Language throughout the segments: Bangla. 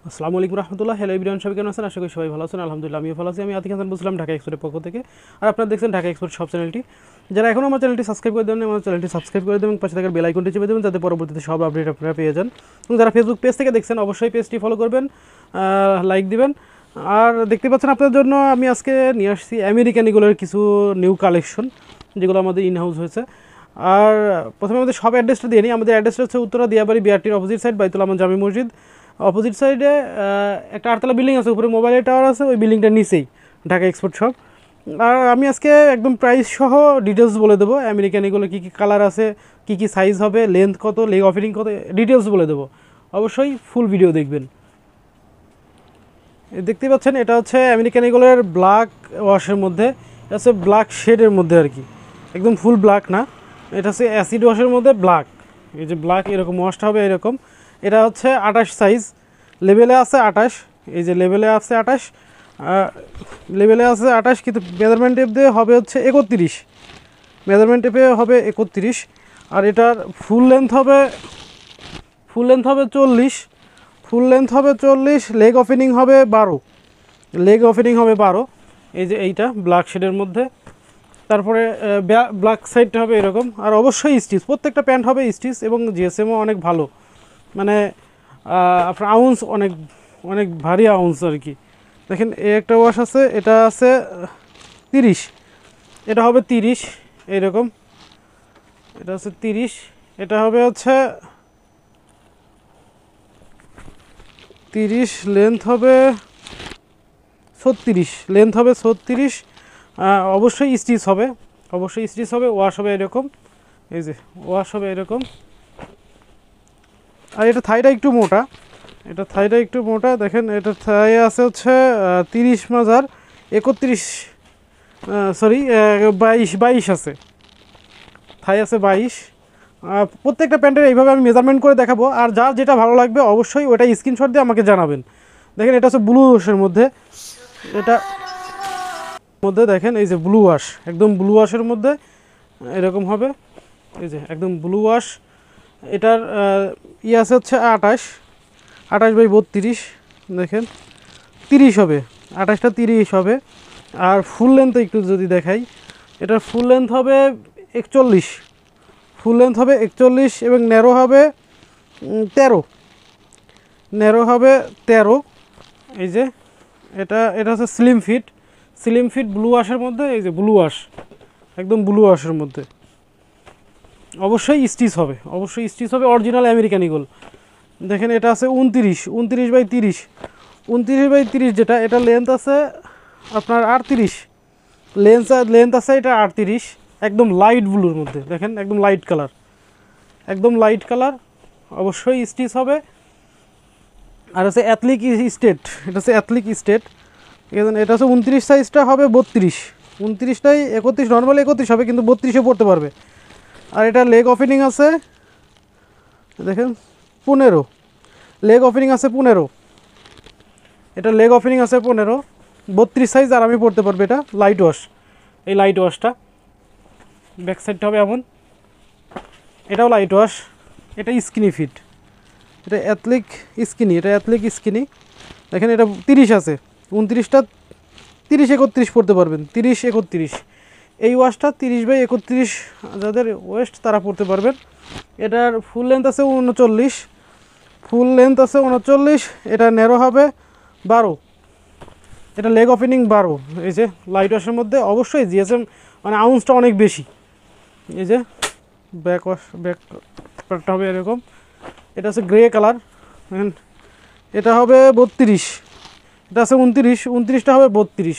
আসসালামু আলাইকুম রহমতুল্লাহ। হ্যালো এভরিওয়ান, সবাই কেমন আছেন? আশা করি সবাই ভালো আছেন। আলহামদুলিল্লাহ আমিও ভালো আছি। আমি আতিক হাসান বলছিলাম ঢাকা এক্সপোর্টের পক্ষ থেকে। আর আপনারা দেখছেন ঢাকা এক্সপোর্ট সব চ্যানেলটি। যারা এখনও আমার চ্যানেলটি সাবস্ক্রাইব করে দেবেন, আমার চ্যানেলটি সাবস্ক্রাইব করে দেবেন, পাশে থাকার বেল আইকনটি চেপে দেবেন, যাতে পরবর্তীতে সব আপডেট আপনারা পেয়ে যান। এবং যারা ফেসবুক পেজ থেকে দেখছেন অবশ্যই পেজটি ফলো করবেন, লাইক দিবেন। আর দেখতে পাচ্ছেন আপনাদের জন্য আমি আজকে নিয়ে আসছি আমেরিকান ইগলের কিছু নিউ কালেকশন, যেগুলো আমাদের ইন হাউস হয়েছে। আর প্রথমে আমাদের সব অ্যাড্রেসটা দিয়ে নিই। আমাদের অ্যাড্রেসটা হচ্ছে উত্তরা দিয়াবাড়ি বিআরটির অপোজিট সাইড, বাইতুল আমান জামি মসজিদ অপোজিট সাইডে একটা 8তলা বিল্ডিং আছে, উপরে মোবাইলের টাওয়ার আছে, ওই বিল্ডিংটার নিচেই ঢাকা এক্সপোর্ট শপ। আর আমি আজকে একদম প্রাইস সহ ডিটেলস বলে দেবো, আমেরিকান এগুলো কী কী কালার আছে, কী কী সাইজ হবে, লেন্থ কত, লেগ অফারিং কত, ডিটেলস বলে দেবো। অবশ্যই ফুল ভিডিও দেখবেন। দেখতে পাচ্ছেন এটা হচ্ছে আমেরিকান এগুলোর ব্ল্যাক ওয়াশের মধ্যে, এটা হচ্ছে ব্ল্যাক শেডের মধ্যে আর কি, একদম ফুল ব্ল্যাক না, এটা হচ্ছে অ্যাসিড ওয়াশের মধ্যে ব্ল্যাক। এই যে ব্ল্যাক এরকম ওয়াশটা হবে এরকম। এটা হচ্ছে 28 সাইজ, লেভেলে আছে 28, এই যে লেভেলে আছে 28, লেভেলে আছে 28, কিন্তু মেজারমেন্ট টেপ দিয়ে হবে হচ্ছে 31, মেজারমেন্ট টেপে হবে 31। আর এটার ফুল লেন্থ হবে 40, ফুল লেন্থ হবে 40, লেগ ওপেনিং হবে 12, লেগ ওপেনিং হবে 12। এই যে এইটা ব্ল্যাক শেডের মধ্যে। তারপরে ব্ল্যাক সাইডটা হবে এরকম। আর অবশ্যই স্টিচ, প্রত্যেকটা প্যান্ট হবে স্টিচ, এবং জিএসএমও অনেক ভালো, মানে আপনার আউন্স অনেক অনেক ভারী আউন্স আর কি। দেখেন এই একটা ওয়াশ আছে, এটা আছে 30, এটা হবে 30 এইরকম, এটা হচ্ছে 30, এটা হবে হচ্ছে 30, লেন্থ হবে 36, লেন্থ হবে 36। অবশ্যই স্টিচ হবে, অবশ্যই স্টিচ হবে, ওয়াশ হবে এরকম, এই যে ওয়াশ হবে এরকম। আর এটা থাইটা একটু মোটা, এটা থাইটা একটু মোটা। দেখেন এটা থাই আছে হচ্ছে 30 মাজার 31, সরি 22 আছে, থাই আছে 22। প্রত্যেকটা প্যান্টের এইভাবে আমি মেজারমেন্ট করে দেখাবো, আর যার যেটা ভালো লাগবে অবশ্যই ওটা স্ক্রিনশট দিয়ে আমাকে জানাবেন। দেখেন এটা হচ্ছে ব্লু ওয়াশের মধ্যে, এটা মধ্যে দেখেন এই যে ব্লু ওয়াশ, একদম ব্লু ওয়াশের মধ্যে এরকম হবে, এই যে একদম ব্লু ওয়াশ। এটার আছে হচ্ছে 28 বাই 32, দেখেন 30 হবে, 28টা 30 হবে। আর ফুল লেন্থ একটু যদি দেখাই, এটার ফুল লেন্থ হবে 41, ফুল লেন্থ হবে 41, এবং ন্যারো হবে 13, ন্যারো হবে 13। এই যে এটা হচ্ছে slim fit, slim fit blue ওয়াশের মধ্যে, এই যে ব্লু ওয়াশ, একদম ব্লু ওয়াশের মধ্যে। অবশ্যই স্টিচ হবে, অবশ্যই স্টিচ হবে, অরিজিনাল আমেরিকান ইগল। দেখেন এটা আছে 29 বাই 30, 29 বাই 30 যেটা, এটা লেন্থ আছে আপনার 38, লেন্থ আছে এটা 38, একদম লাইট ব্লুর মধ্যে। দেখেন একদম লাইট কালার, একদম লাইট কালার, অবশ্যই স্টিচ হবে। আর হচ্ছে অ্যাথলিক স্টেট, এটা হচ্ছে অ্যাথলিক স্টেট। এটা হচ্ছে 29 সাইজটা হবে 32, 29টাই 31, নর্মালি 31 হবে, কিন্তু 32-এ পড়তে পারবে। আর এটা লেগ ওপেনিং আছে দেখেন 15, লেগ ওপেনিং আছে 15, এটা লেগ ওপেনিং আছে 15, 32 সাইজ আর আমি পড়তে পারবে। এটা লাইট ওয়াশ, এই লাইট ওয়াশটা ব্যাক সাইডটা হবে এমন, এটাও লাইট ওয়াশ। এটা স্কিনি ফিট, এটা অ্যাথলিক স্কিনি, এটা অ্যাথলিক স্কিনি। দেখেন এটা 30 আছে, 29টা 30 31 পড়তে পারবেন, 30 31। এই ওয়াশটা 30 বাই 31 যাদের ওয়েস্ট তারা পড়তে পারবেন। এটার ফুল লেন্থ আছে 39, ফুল লেন্থ আছে 39, এটা ন্যারো হবে 12, এটা লেগ ওপেনিং 12। এই যে লাইট ওয়াশের মধ্যে অবশ্যই জিএসএম, মানে আউন্সটা অনেক বেশি। এই যে ব্যাক ওয়াশ, ব্যাক পার্টটা হবে এরকম। এটা হচ্ছে গ্রে কালার, এটা হবে 32, এটা আছে 29টা হবে 32।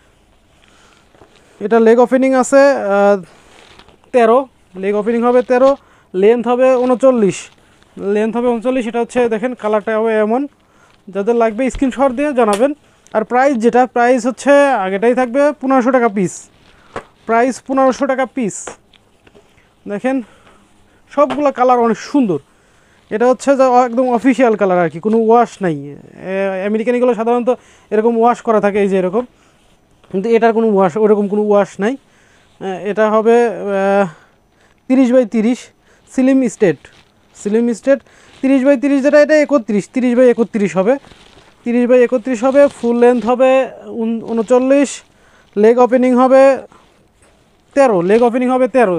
এটা লেগ ওপেনিং আছে 13, লেগ ওপেনিং হবে 13, লেন্থ হবে 39, লেন্থ হবে 39। এটা হচ্ছে দেখেন কালারটা হবে এমন, যাদের লাগবে স্ক্রিনশট দিয়ে জানাবেন। আর প্রাইস যেটা, প্রাইস হচ্ছে আগেটাই থাকবে 1500 টাকা পিস, প্রাইস 1500 টাকা পিস। দেখেন সবগুলো কালার অনেক সুন্দর। এটা হচ্ছে যে একদম অফিসিয়াল কালার আর কি, কোনো ওয়াশ নাই। আমেরিকান এগুলো সাধারণত এরকম ওয়াশ করা থাকে, এই যে এরকম, কিন্তু এটার কোনো ওয়াশ, ওরকম কোনো ওয়াশ নাই। এটা হবে 30 by 30, slim straight, slim straight 30 by 30 যেটা, এটা 31, 30 বাই 31 হবে। 30/31 হবে, ফুল লেন্থ হবে 39, লেগ ওপেনিং হবে 13, লেগ ওপেনিং হবে 13,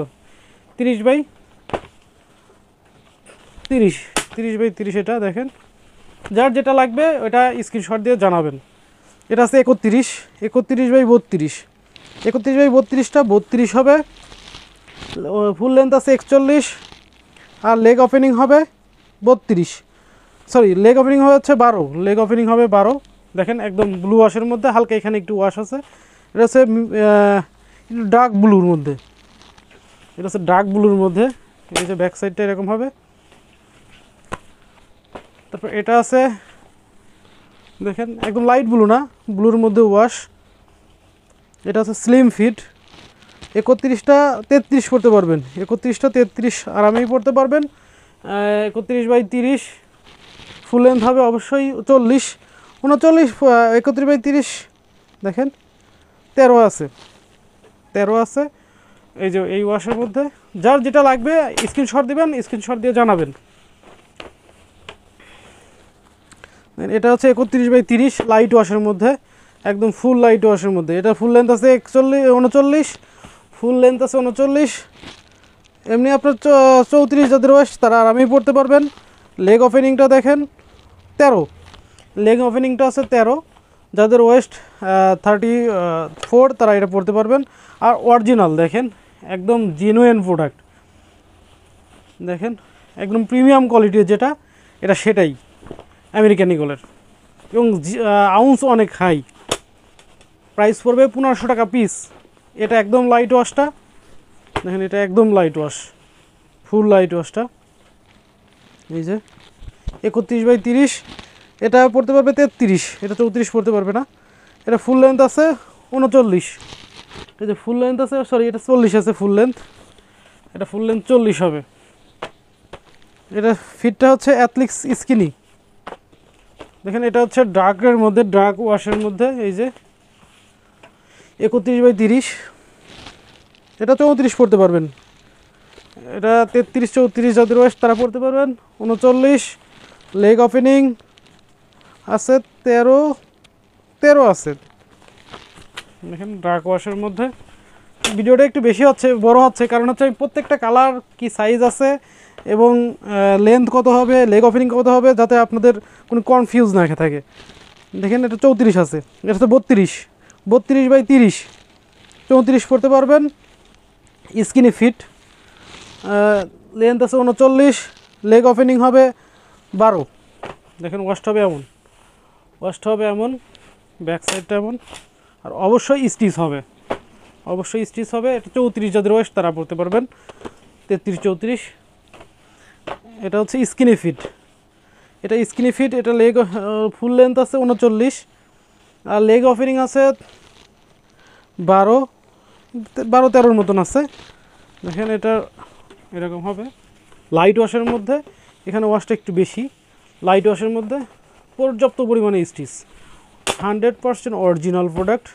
30/30, 30/30 এটা দেখেন। যার যেটা লাগবে ওটা স্ক্রিনশট দিয়ে জানাবেন। এটা আছে 31, 31/32, 31/32টা 32 হবে, ফুল লেন্থ আছে 41, আর লেগ ওপেনিং হবে 32, সরি লেগ ওপেনিং হচ্ছে 12, লেগ ওপেনিং হবে 12। দেখেন একদম ব্লু ওয়াশের মধ্যে, হালকা এখানে একটু ওয়াশ আছে। এটা হচ্ছে ডার্ক ব্লুর মধ্যে, এটা হচ্ছে ডার্ক ব্লুর মধ্যে। এই যে ব্যাক সাইডটা এরকম হবে। তারপর এটা আছে দেখেন একদম লাইট ব্লু না, ব্লুর মধ্যে ওয়াশ। এটা হচ্ছে স্লিম ফিট, 31টা 33 পড়তে পারবেন, 31টা 33 আরামেই পড়তে পারবেন। 31/30, ফুল লেন্থ হবে অবশ্যই 40, 39, 31/30 দেখেন 13 আছে, 13 আছে। এই যে এই ওয়াশের মধ্যে যার যেটা লাগবে স্ক্রিনশট দিবেন, স্ক্রিনশট দিয়ে জানাবেন। এটা হচ্ছে 31/30 লাইট ওয়াশের মধ্যে, একদম ফুল লাইট ওয়াশের মধ্যে। এটা ফুল লেন্থ আছে 39, ফুল লেন্থ আছে 39। এমনি আপনার 34 যাদের ওয়েস্ট তারা আরামেই পড়তে পারবেন। লেগ ওপেনিংটা দেখেন 13, লেগ ওপেনিংটা আছে 13, যাদের ওয়েস্ট 34 তারা এটা পড়তে পারবেন। আর অরিজিনাল দেখেন একদম জেনুইন প্রোডাক্ট, দেখেন একদম প্রিমিয়াম কোয়ালিটির যেটা এটা সেটাই আমেরিকান ইগলের, এবং আউন্স অনেক হাই। প্রাইস পড়বে 1500 টাকা পিস। এটা একদম লাইট ওয়াশটা দেখেন, এটা একদম লাইট ওয়াশ, ফুল লাইট ওয়াশটা। এই যে 31/30, এটা পড়তে পারবে 33, এটা 34 পড়তে পারবে না। এটা ফুল লেন্থ আছে 39, এই যে ফুল লেন্থ আছে, সরি এটা 40 আছে ফুল লেন্থ, এটা ফুল লেন্থ 40 হবে। এটা ফিটটা হচ্ছে অ্যাথলিক্স স্কিনি, দেখেন এটা হচ্ছে ডার্কের মধ্যে, ডার্ক ওয়াশের মধ্যে। এই যে 31/30, এটা 34 পড়তে পারবেন। এটা 33, 34 যাদের ওয়েস্ট তারা পড়তে পারবেন। 39, লেগ ওপেনিং আছে 13 আছে, দেখেন ডার্ক ওয়াশের মধ্যে। ভিডিওটা একটু বেশি হচ্ছে, বড় হচ্ছে, কারণ হচ্ছে আমি প্রত্যেকটা কালার কি সাইজ আছে এবং লেন্থ কত হবে, লেগ ওপেনিং কত হবে, যাতে আপনাদের কোনো কনফিউজ না থাকে। দেখেন এটা 34 আছে, এটা হচ্ছে 32, 32/30, 34 পড়তে পারবেন। স্কিনি ফিট, লেন্থ আছে 39, লেগ ওপেনিং হবে 12। দেখেন ওয়াশটা হবে এমন, ওয়াশটা হবে এমন, ব্যাক সাইডটা এমন, আর অবশ্যই স্টিচ হবে, অবশ্যই স্টিচ হবে। এটা 34 যাদের ওয়েস্ট তারা পড়তে পারবেন, 33, 34। এটা হচ্ছে স্কিনি ফিট, এটা স্কিনি ফিট। এটা লেগ ফুল লেন্থ আছে 39, আর লেগ ওপেনিং আছে 12-13 মতন আছে। দেখেন এটা এরকম হবে লাইট ওয়াশের মধ্যে, এখানে ওয়াশটা একটু বেশি। লাইট ওয়াশের মধ্যে পর্যাপ্ত পরিমাণে স্টিচ, 100% অরিজিনাল প্রোডাক্ট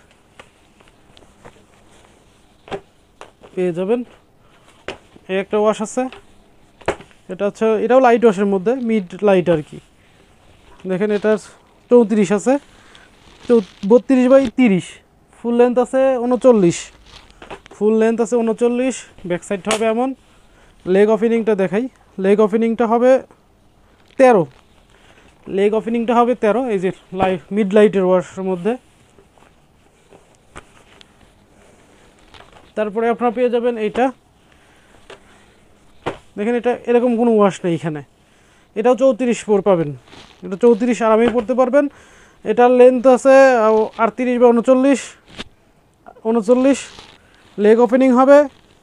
পেয়ে যাবেন। এই একটা ওয়াশ আছে, এটা হচ্ছে এটাও লাইট ওয়াশের মধ্যে, মিড লাইট আর কি। দেখেন এটা 34 আছে, 32/30, ফুল লেন্থ আছে 39, ফুল লেন্থ আছে 39। ব্যাক সাইডটা হবে এমন। লেগ ওপেনিংটা দেখাই, লেগ ওপেনিংটা হবে 13, লেগ ওপেনিংটা হবে 13। এই যে মিড লাইটের ওয়াশের মধ্যে। তারপরে আপনারা পেয়ে যাবেন এইটা, দেখেন এটা এরকম কোনো ওয়াশ নেই এখানে, এটাও 34 পাবেন, এটা 34 আরামেই পড়তে পারবেন। এটার লেন্থ আছে 38/39, লেগ ওপেনিং হবে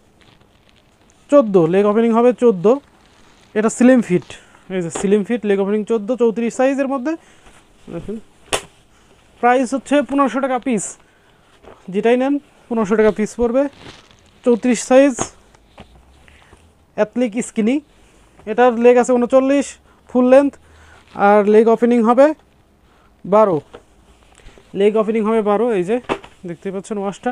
14, লেগ ওপেনিং হবে 14। এটা স্লিম ফিট, এই যে স্লিম ফিট, লেগ ওপেনিং 14, 34 সাইজের মধ্যে। দেখুন প্রাইস হচ্ছে 1500 টাকা পিস, যেটাই নেন 1500 টাকা পিস পড়বে। 34 সাইজ অ্যাথলিক স্কিনি, এটার লেগ আছে 39, ফুল লেন্থ, আর লেগ ওপেনিং হবে 12, লেগ ওপেনিং হবে 12। এই যে দেখতে পাচ্ছেন ওয়াশটা।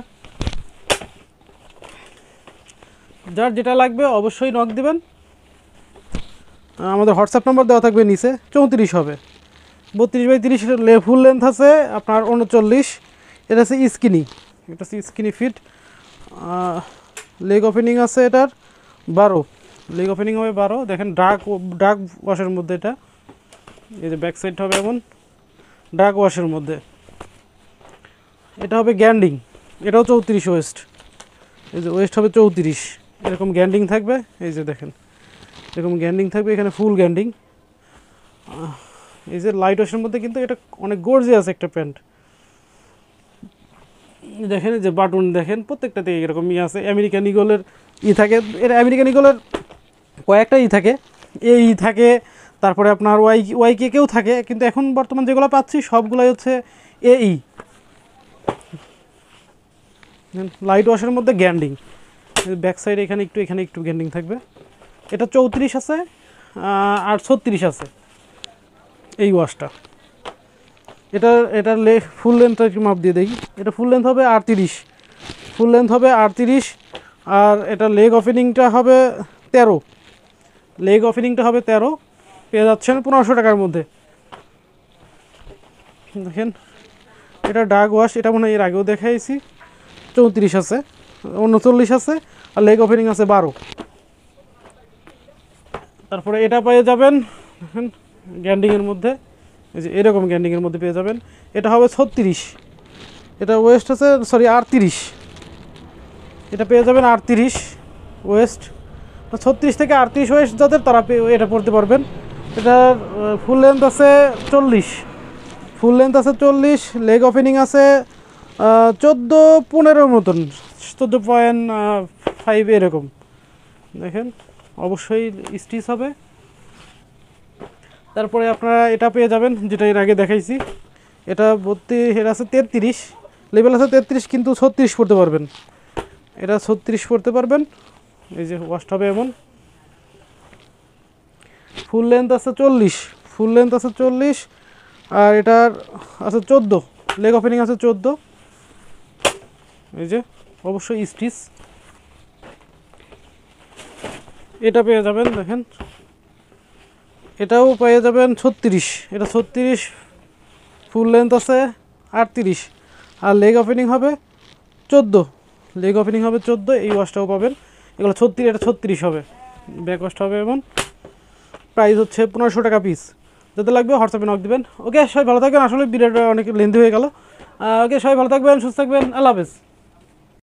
যার যেটা লাগবে অবশ্যই নক দিবেন, আমাদের হোয়াটসঅ্যাপ নাম্বার দেওয়া থাকবে নিচে। 34 হবে, 32/30 ফুল লেন্থ আছে আপনার 39। এটা আছে স্কিনি, এটা হচ্ছে স্কিনি ফিট। লেগ ওপেনিং আছে এটার 12, লেগ ওপেনিং হবে 12। দেখেন ডার্ক ওয়াশের মধ্যে এটা, এই যে ব্যাক সাইড হবে এমন ডার্ক ওয়াশের মধ্যে। এটা হবে গ্যান্ডিং, এটাও 34 ওয়েস্ট, এই যে ওয়েস্ট হবে 34। এরকম গ্যান্ডিং থাকবে, এই যে দেখেন এরকম গ্যান্ডিং থাকবে, এখানে ফুল গ্যান্ডিং। এই যে লাইট ওয়াশের মধ্যে কিন্তু এটা অনেক গর্জিয়াস একটা প্যান্ট। দেখেন যে বাটন দেখেন প্রত্যেকটাতে এরকম আছে, আমেরিকান ইগলের থাকে। এটা আমেরিকান ইগলের কয়েকটা থাকে, এই থাকে, তারপরে আপনার ওয়াইকে কেউ থাকে, কিন্তু এখন বর্তমান যেগুলো পাচ্ছি সবগুলাই হচ্ছে এই লাইট ওয়াশের মধ্যে গ্যান্ডিং। ব্যাক সাইড এখানে একটু গ্যান্ডিং থাকবে। এটা 34 আছে আর 36 আছে এই ওয়াশটা। এটার ফুল লেন্থটা একটু মাপ দিয়ে দেখি। এটা ফুল লেন্থ হবে 38, ফুল লেন্থ হবে 38। আর এটা লেগ ওপেনিংটা হবে 13, লেগ ওপেনিংটা হবে 13। পেয়ে যাচ্ছেন 1500 টাকার মধ্যে। দেখেন এটা ডার্ক ওয়াশ, এটা মনে হয় এর আগেও দেখাইছি। 34 আছে, 39 আছে, আর লেগ ওপেনিং আছে 12। তারপরে এটা পেয়ে যাবেন দেখেন গ্যান্ডিংয়ের মধ্যে, এই যে এরকম গ্যান্ডিংয়ের মধ্যে পেয়ে যাবেন। এটা হবে 36, এটা ওয়েস্ট আছে 38। এটা পেয়ে যাবেন 38 ওয়েস্ট, 36 থেকে 38 ওয়েস্ট যাদের তারা এটা পড়তে পারবেন। এটার ফুল লেন্থ আছে 40, ফুল লেন্থ আছে 40, লেগ ওপেনিং আছে 14-15 মতন, 14.5 এরকম। দেখেন অবশ্যই স্টিচ হবে। তারপরে আপনারা এটা পেয়ে যাবেন যেটা এর আগে দেখাইছি। এটা এর আছে 33, লেভেল আছে 33, কিন্তু 36 পড়তে পারবেন। এটা 36 পড়তে পারবেন। এই যে ওয়াশটা হবে এমন। ফুল লেন্থ আছে 40, ফুল লেন্থ আছে 40, আর এটার আছে 14, লেগ ওপেনিং আছে 14। এই যে অবশ্যই স্টিচ। এটা পেয়ে যাবেন দেখেন, এটাও পেয়ে যাবেন 36, এটা 36, ফুল লেন্থ আছে 38, আর লেগ ওপেনিং হবে 14, লেগ ওপেনিং হবে 14। এই ওয়াশটাও পাবেন, এগুলো 36, এটা 36 হবে, ব্যাক ওয়াশটা হবে এমন। প্রাইস হচ্ছে 1500 টাকা পিস। যাতে লাগবে হোয়াটসঅ্যাপে নক দিবেন। ওকে, সবাই ভালো থাকবেন। আসলে ভিডিওটা অনেক লেন্থি হয়ে গেল। ওকে, সবাই ভালো থাকবেন, সুস্থ থাকবেন, আল্লাহ হাফেজ।